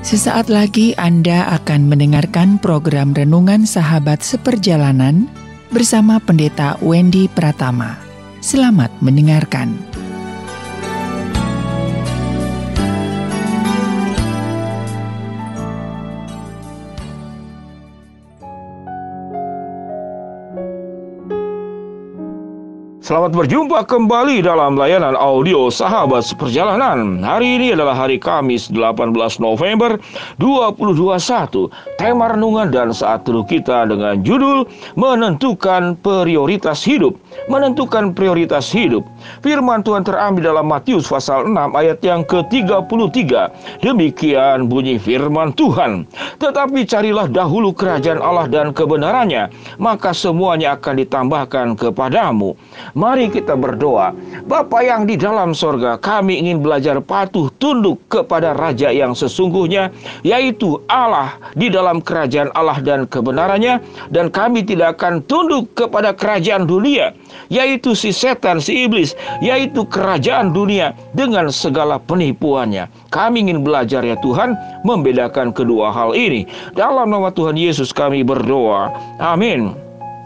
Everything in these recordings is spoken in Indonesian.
Sesaat lagi Anda akan mendengarkan program Renungan Sahabat Seperjalanan bersama Pendeta Wendy Pratama. Selamat mendengarkan. Selamat berjumpa kembali dalam layanan audio Sahabat Seperjalanan. Hari ini adalah hari Kamis 18 November 2021. Tema renungan dan saat teduh kita dengan judul Menentukan Prioritas Hidup. Menentukan prioritas hidup. Firman Tuhan terambil dalam Matius pasal 6 ayat yang ke-33. Demikian bunyi firman Tuhan. Tetapi carilah dahulu kerajaan Allah dan kebenarannya, maka semuanya akan ditambahkan kepadamu. Mari kita berdoa. Bapa yang di dalam sorga, kami ingin belajar patuh tunduk kepada Raja yang sesungguhnya, yaitu Allah di dalam kerajaan Allah dan kebenarannya. Dan kami tidak akan tunduk kepada kerajaan dunia, yaitu si setan, si iblis, yaitu kerajaan dunia dengan segala penipuannya. Kami ingin belajar ya Tuhan, membedakan kedua hal ini. Dalam nama Tuhan Yesus kami berdoa. Amin.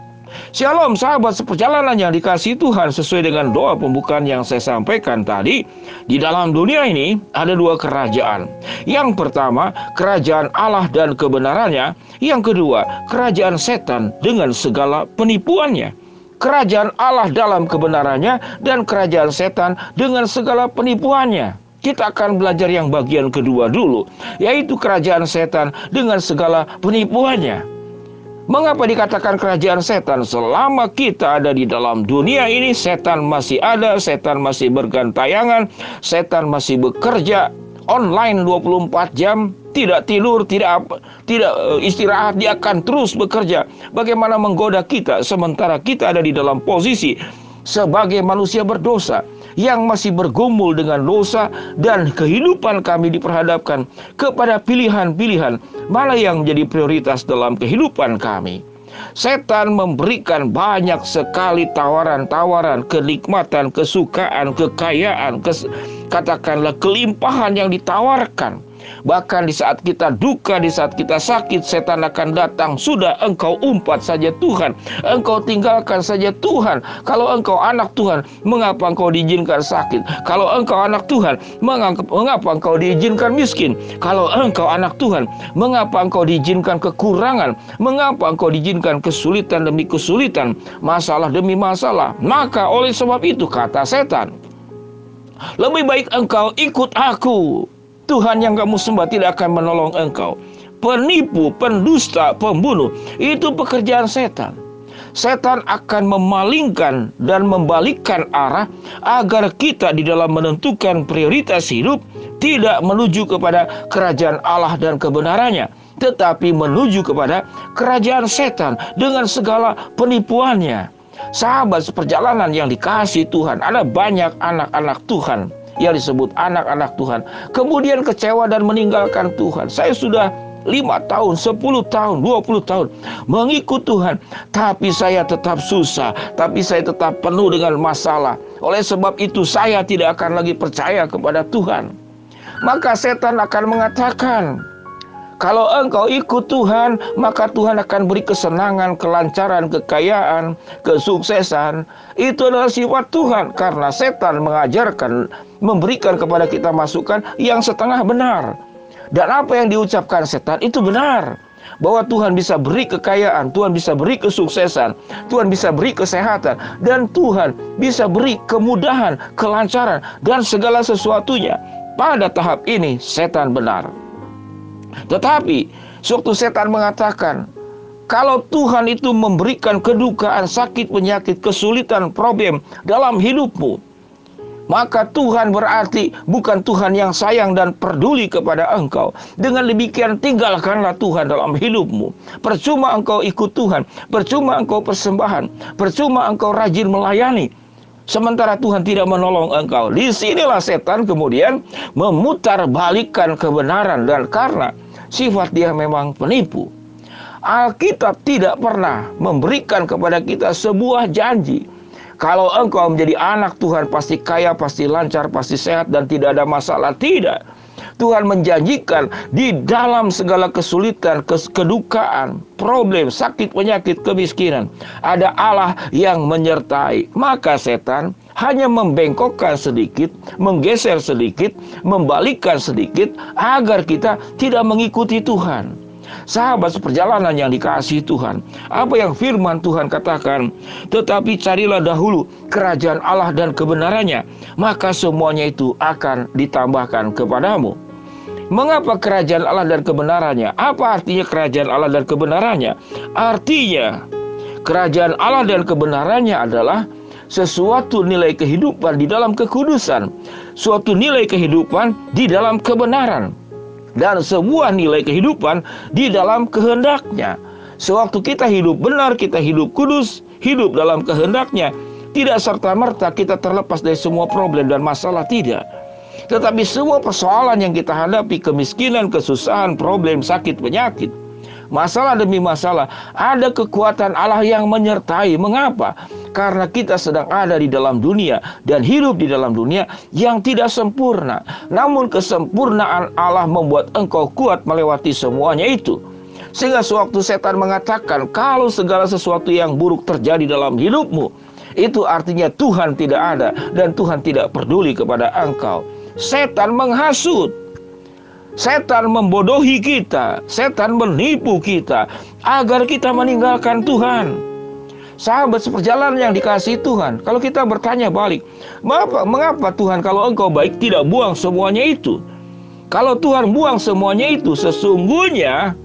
Shalom sahabat seperjalanan yang dikasihi Tuhan. Sesuai dengan doa pembukaan yang saya sampaikan tadi, di dalam dunia ini ada dua kerajaan. Yang pertama, kerajaan Allah dan kebenarannya. Yang kedua, kerajaan setan dengan segala penipuannya. Kerajaan Allah dalam kebenarannya dan kerajaan setan dengan segala penipuannya. Kita akan belajar yang bagian kedua dulu, yaitu kerajaan setan dengan segala penipuannya. Mengapa dikatakan kerajaan setan? Selama kita ada di dalam dunia ini, setan masih ada, setan masih bergantayangan, setan masih bekerja online 24 jam, tidak tidur, tidak istirahat, dia akan terus bekerja. Bagaimana menggoda kita sementara kita ada di dalam posisi sebagai manusia berdosa yang masih bergumul dengan dosa, dan kehidupan kami diperhadapkan kepada pilihan-pilihan mana yang menjadi prioritas dalam kehidupan kami. Setan memberikan banyak sekali tawaran-tawaran, kenikmatan, kesukaan, kekayaan, katakanlah kelimpahan yang ditawarkan. Bahkan di saat kita duka, di saat kita sakit, setan akan datang. Sudah engkau umpat saja Tuhan, engkau tinggalkan saja Tuhan. Kalau engkau anak Tuhan, mengapa engkau diizinkan sakit? Kalau engkau anak Tuhan, mengapa engkau diizinkan miskin? Kalau engkau anak Tuhan, mengapa engkau diizinkan kekurangan? Mengapa engkau diizinkan kesulitan demi kesulitan, masalah demi masalah? Maka oleh sebab itu kata setan, lebih baik engkau ikut aku. Tuhan yang kamu sembah tidak akan menolong engkau. Penipu, pendusta, pembunuh, itu pekerjaan setan. Setan akan memalingkan dan membalikkan arah agar kita di dalam menentukan prioritas hidup tidak menuju kepada kerajaan Allah dan kebenarannya, tetapi menuju kepada kerajaan setan dengan segala penipuannya. Sahabat seperjalanan yang dikasihi Tuhan, ada banyak anak-anak Tuhan yang disebut anak-anak Tuhan, kemudian kecewa dan meninggalkan Tuhan. Saya sudah 5 tahun, 10 tahun, 20 tahun mengikut Tuhan, tapi saya tetap susah, tapi saya tetap penuh dengan masalah. Oleh sebab itu saya tidak akan lagi percaya kepada Tuhan. Maka setan akan mengatakan, kalau engkau ikut Tuhan, maka Tuhan akan beri kesenangan, kelancaran, kekayaan, kesuksesan. Itu adalah sifat Tuhan, karena setan mengajarkan, memberikan kepada kita masukan yang setengah benar. Dan apa yang diucapkan setan itu benar. Bahwa Tuhan bisa beri kekayaan, Tuhan bisa beri kesuksesan, Tuhan bisa beri kesehatan, dan Tuhan bisa beri kemudahan, kelancaran, dan segala sesuatunya. Pada tahap ini setan benar. Tetapi sewaktu setan mengatakan, kalau Tuhan itu memberikan kedukaan, sakit, penyakit, kesulitan, problem dalam hidupmu, maka Tuhan berarti bukan Tuhan yang sayang dan peduli kepada engkau. Dengan demikian tinggalkanlah Tuhan dalam hidupmu. Percuma engkau ikut Tuhan, percuma engkau persembahan, percuma engkau rajin melayani, sementara Tuhan tidak menolong engkau. Disinilah setan kemudian memutarbalikkan kebenaran, dan karena sifat dia memang penipu, Alkitab tidak pernah memberikan kepada kita sebuah janji. Kalau engkau menjadi anak Tuhan pasti kaya, pasti lancar, pasti sehat, dan tidak ada masalah. Tidak. Tuhan menjanjikan di dalam segala kesulitan, kedukaan, problem, sakit, penyakit, kemiskinan, ada Allah yang menyertai. Maka setan hanya membengkokkan sedikit, menggeser sedikit, membalikkan sedikit, agar kita tidak mengikuti Tuhan. Sahabat seperjalanan yang dikasihi Tuhan, apa yang firman Tuhan katakan? Tetapi carilah dahulu kerajaan Allah dan kebenarannya, maka semuanya itu akan ditambahkan kepadamu. Mengapa kerajaan Allah dan kebenarannya? Apa artinya kerajaan Allah dan kebenarannya? Artinya kerajaan Allah dan kebenarannya adalah sesuatu nilai kehidupan di dalam kekudusan, suatu nilai kehidupan di dalam kebenaran, dan sebuah nilai kehidupan di dalam kehendaknya. Sewaktu kita hidup benar, kita hidup kudus, hidup dalam kehendaknya, tidak serta-merta kita terlepas dari semua problem dan masalah, tidak. Tetapi semua persoalan yang kita hadapi, kemiskinan, kesusahan, problem, sakit, penyakit, masalah demi masalah, ada kekuatan Allah yang menyertai. Mengapa? Karena kita sedang ada di dalam dunia dan hidup di dalam dunia yang tidak sempurna. Namun kesempurnaan Allah membuat engkau kuat melewati semuanya itu. Sehingga sewaktu setan mengatakan kalau segala sesuatu yang buruk terjadi dalam hidupmu, itu artinya Tuhan tidak ada dan Tuhan tidak peduli kepada engkau. Setan menghasut, setan membodohi kita, setan menipu kita agar kita meninggalkan Tuhan. Sahabat seperjalanan yang dikasihi Tuhan, kalau kita bertanya balik, mengapa Tuhan kalau engkau baik tidak buang semuanya itu? Kalau Tuhan buang semuanya itu, sesungguhnya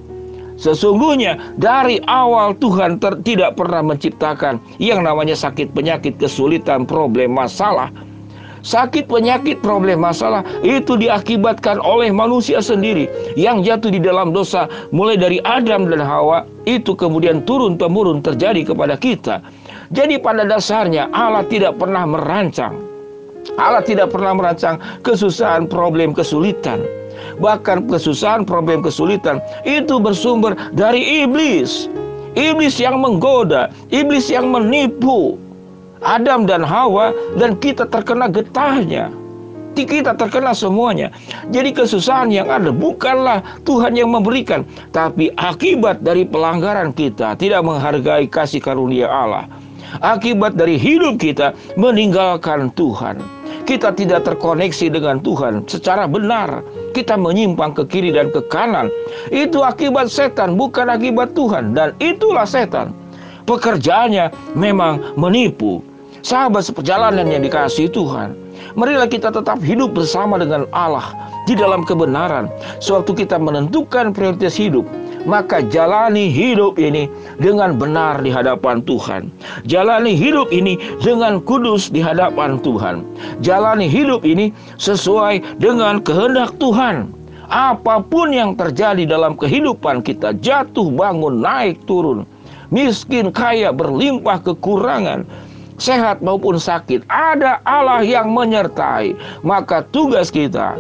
dari awal Tuhan tidak pernah menciptakan yang namanya sakit, penyakit, kesulitan, problem, masalah. Sakit, penyakit, problem, masalah itu diakibatkan oleh manusia sendiri yang jatuh di dalam dosa. Mulai dari Adam dan Hawa, itu kemudian turun-temurun terjadi kepada kita. Jadi pada dasarnya Allah tidak pernah merancang. Allah tidak pernah merancang kesusahan, problem, kesulitan. Bahkan kesusahan, problem, kesulitan itu bersumber dari iblis. Iblis yang menggoda, iblis yang menipu Adam dan Hawa, dan kita terkena getahnya. Kita terkena semuanya. Jadi kesusahan yang ada bukanlah Tuhan yang memberikan, tapi akibat dari pelanggaran kita, tidak menghargai kasih karunia Allah. Akibat dari hidup kita meninggalkan Tuhan. Kita tidak terkoneksi dengan Tuhan secara benar. Kita menyimpang ke kiri dan ke kanan. Itu akibat setan, bukan akibat Tuhan. Dan itulah setan. Pekerjaannya memang menipu. Sahabat seperjalanan yang dikasihi Tuhan, marilah kita tetap hidup bersama dengan Allah di dalam kebenaran. Sewaktu kita menentukan prioritas hidup, maka jalani hidup ini dengan benar di hadapan Tuhan. Jalani hidup ini dengan kudus di hadapan Tuhan. Jalani hidup ini sesuai dengan kehendak Tuhan. Apapun yang terjadi dalam kehidupan kita, jatuh bangun, naik turun, miskin, kaya, berlimpah, kekurangan, sehat maupun sakit, ada Allah yang menyertai. Maka tugas kita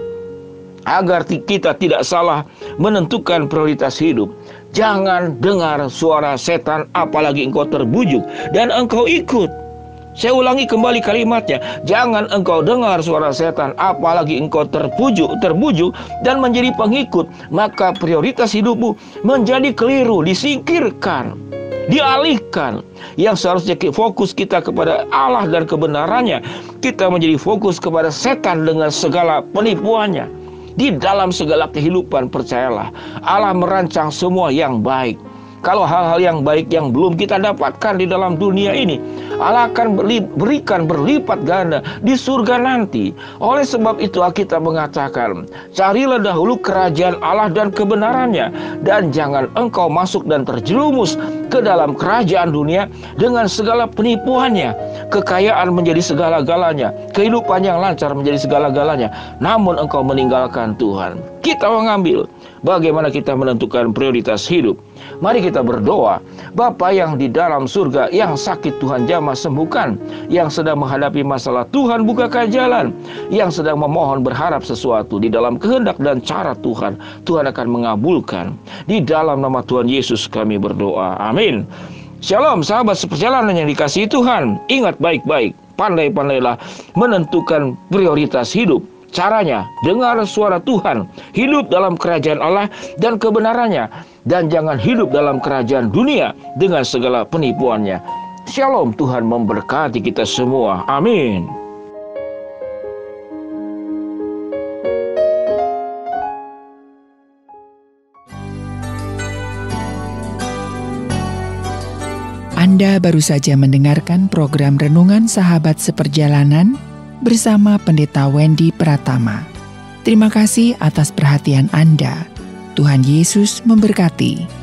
agar kita tidak salah menentukan prioritas hidup. Jangan dengar suara setan, apalagi engkau terbujuk dan engkau ikut. Saya ulangi kembali kalimatnya, jangan engkau dengar suara setan, apalagi engkau terbujuk dan menjadi pengikut. Maka prioritas hidupmu menjadi keliru, disingkirkan, dialihkan. Yang seharusnya fokus kita kepada Allah dan kebenarannya, kita menjadi fokus kepada setan dengan segala penipuannya. Di dalam segala kehidupan, percayalah, Allah merancang semua yang baik. Kalau hal-hal yang baik yang belum kita dapatkan di dalam dunia ini, Allah akan berikan berlipat ganda di surga nanti. Oleh sebab itu Alkitab mengatakan, carilah dahulu kerajaan Allah dan kebenarannya, dan jangan engkau masuk dan terjerumus ke dalam kerajaan dunia dengan segala penipuannya. Kekayaan menjadi segala-galanya, kehidupan yang lancar menjadi segala-galanya, namun engkau meninggalkan Tuhan. Kita mengambil bagaimana kita menentukan prioritas hidup. Mari kita berdoa. Bapa yang di dalam surga, yang sakit Tuhan jamah sembuhkan, yang sedang menghadapi masalah Tuhan bukakan jalan, yang sedang memohon berharap sesuatu di dalam kehendak dan cara Tuhan, Tuhan akan mengabulkan. Di dalam nama Tuhan Yesus kami berdoa. Amin. Shalom sahabat seperjalanan yang dikasihi Tuhan. Ingat baik-baik, pandai-pandailah menentukan prioritas hidup. Caranya, dengar suara Tuhan, hidup dalam kerajaan Allah dan kebenarannya, dan jangan hidup dalam kerajaan dunia dengan segala penipuannya. Shalom, Tuhan memberkati kita semua. Amin. Anda baru saja mendengarkan program Renungan Sahabat Seperjalanan bersama Pendeta Wendy Pratama. Terima kasih atas perhatian Anda. Tuhan Yesus memberkati.